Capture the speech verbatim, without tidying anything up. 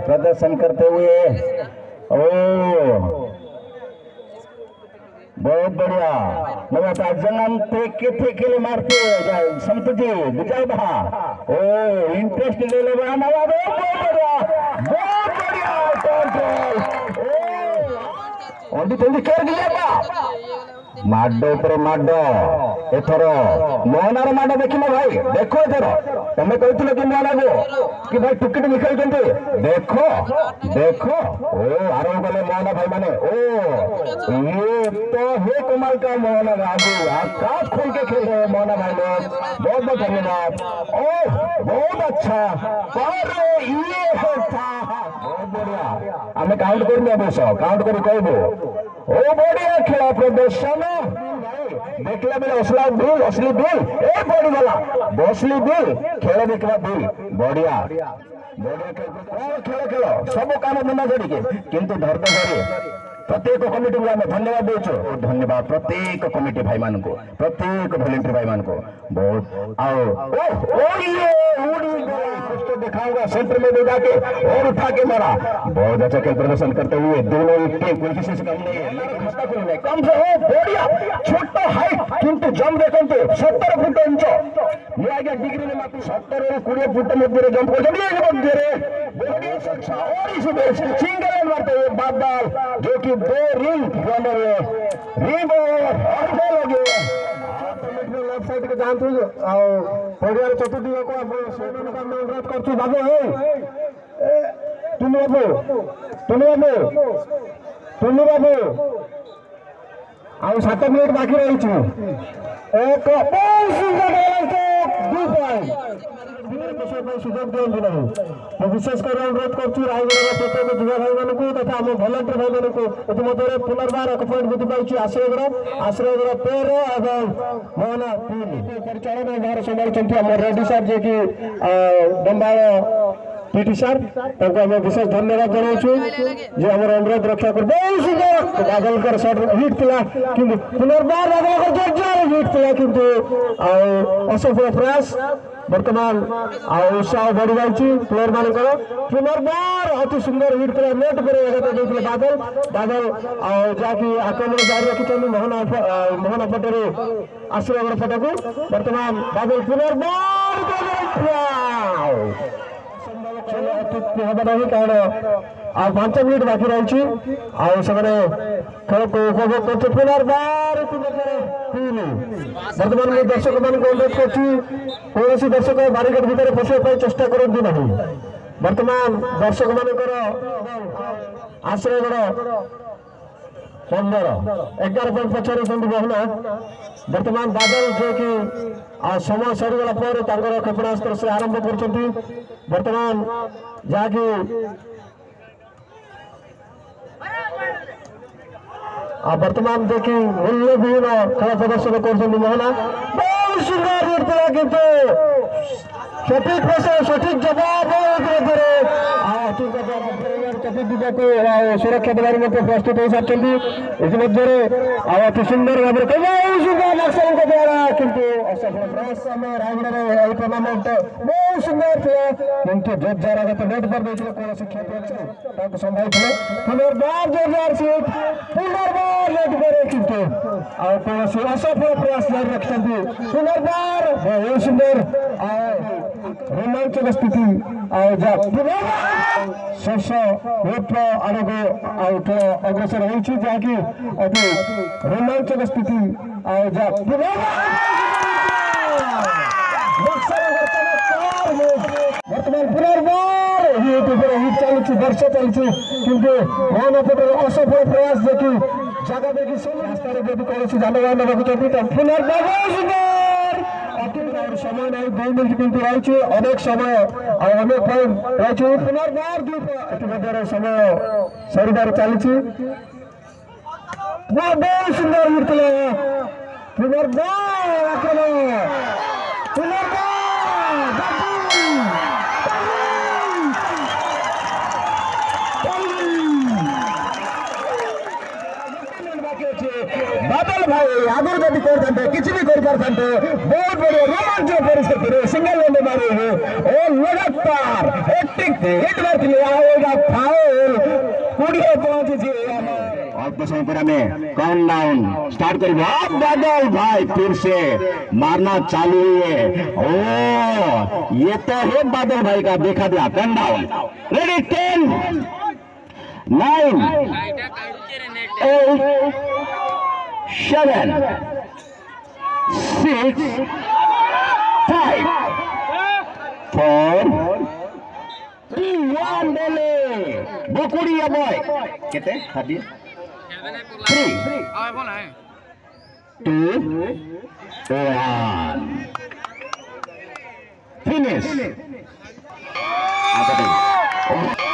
प्रदर्शन करते हुए। ओ बहुत बढ़िया लगातार जंगम थे के मारते समतु जी विजय भा। ओ इंटरेस्ट ले ले बड़ा नवा बहुत बढ़िया बहुत बढ़िया कंट्रोल। ओ ओंडी तोंडी कर दिया बा माड ऊपर माड एथर मोहनार माड देखिना भाई देखो एथर तमे कहथिलो कि मोहना को कि भाई टुकिट निकल जंते देखो देखो। ओ आरो गले मोहना भाई माने ओ ये तो हे कमाल का मोहना बाबू आकाश खोल के खेल रहे मोहना भाई लोग बहुत बहुत धन्यवाद। ओ बहुत अच्छा पर ये था बहुत बढ़िया हमें काउंट करनी अवश्य काउंट करी कहबो। ओ बढ़िया खेल प्रदर्शन देखला बेले असला बिल असली बिल ए पड़ी गला बसली बिल खेल देखला बिल बढ़िया बढ़िया खेल खेल खेल सब काम धंदा करिके किंतु धरद धरी प्रत्येक कमिटी को आम धन्यवाद देचु धन्यवाद प्रत्येक कमिटी भाई मान को प्रत्येक वॉलंटियर भाई मान को बहुत आओ ओ ओ ये उड़ी गई कुछ तो दिखाऊंगा सेंटर में ले जाके और उठा के मारा बहुत अच्छा खेल प्रदर्शन करते हुए दोनों टीम कोई किसी से कम नहीं है लेकिन खस्ता कोई नहीं कम से हो बढ़िया छोटा हाइट किंतु जम देखते सत्तर फुट इंच ये आगे डिग्री में मात्र सत्तर और बीस फुट मध्य जंप कर जल्दी मध्य रे बढ़िया शिक्षा और इस सिंगल मारते हुए बादल जो कि दो रिंग बन रहे रिंग और दो लगे लेफ्ट साइड के जानते हो पड़ियार चतुर्थी को आप सेवन का मैं अनुरोध करछु बाबू हे तुम बाबू तुम बाबू तुम बाबू आउ सात मिनिट बाकी रही छु एक बहुत सुंदर दो पॉइंट सुजोग दिखती नहीं विशेषकर अनुरोध करुँ रायगढ़ प्रत्येक जुवा भाई मानक तथा आम भलंटियर भाई मानक इतिमध्य पुनर्बार एक पॉइंट वृद्धि पाई आश्रयगढ़ आश्रयगढ़ तेर और मोहना तीन परिचालन भार संभालुंट आम रेड्डी साहब जी की बंबाल पीटी सार आम विशेष धन्यवाद जनाऊँ जे आम अनुरोध रक्षा कर बहुत सुंदर बादल शॉट हिट थिला किंतु पुनर्बार बादल जोरदार हिट थिला किंतु असफल प्रयास बर्तमान उत्साह बढ़ी जाइए प्लेयर मान पुनर्बार अति सुंदर हिट थिला नेट पर बादल बादल जहाँकि आक्रमण जारी रखिंट मोहना मोहना पटे आश्रयगढ़ पटक बर्तमान बादल पुनर्बार हम नहीं कारण पांच मिनिट बाकी रही खेल को उपभोग करते पुनर्बार बर्तमान मैं दर्शक मान अनुरोध कर दर्शक बारिकेड भितर पशिया चेष्टा करती ना बर्तमान दर्शक मान आश्रयगढ़ पंदर एगार पॉइंट पचास मोहना बर्तमान बादल जो कि समय सरीगला पर क्षेपणास्त्र से आरंभ कर बर्तमान जहाँकि बर्तमान देखी मूल्य विहीन खेल प्रदर्शन कर मोहना बहुत सुंदर किंतु सठिक प्रश्न सठिक जवाब सुरक्षा देवार प्रस्तुत हो सारी इतिमध्य अति सुंदर भाव नक्सल द्वारा किंतु असफल प्रयास रायगढ़ टूर्णामेंट बहुत सुंदर था किंतु जोरदार नेट पर कौन क्षेत्र संभाई थे पुनर्बार जोरदार सीट पुनर्बार नेट पर किंतु कौन असफल प्रयास जारी रखते पुनर्बार बहुत सुंदर रोमांचक स्थिति शेष नेट आड़क अग्रसर होती जहाँकि अति रोमांचक स्थिति बर्तमान पुनर्बार हिट चलुची वर्ष चलुची किंतु मोहना पटेल असफल प्रयास देखी जगह देखी रास्तार यदि कौन जानवाहन रखुच्च पुनर्बार समय नहीं दुई मिनट किंतु रही अनेक समय अनेक पॉइंट रही पुनर्बार इतिमध्य समय सरीदार चली बहुत सुंदर हिट पुनर्बार आक्रमण पुनर्बार बादल भाई आगे जब करते किसी भी कर पारते बहुत बड़े रोमांचक परिस्थिति सिंगल मारे और लगातार ठीक थे हिट करते आएगा फाउल कुड़िए पहुंचे अल्प समय पर हमें काउंटडाउन स्टार्ट करेंगे अब बादल भाई फिर से मारना चालू है ओ ये तो है बादल भाई का देखा दिया countdown ready ten nine eight seven six five four three one बोले बोकुड़िया बॉय कितने thirty three two one finish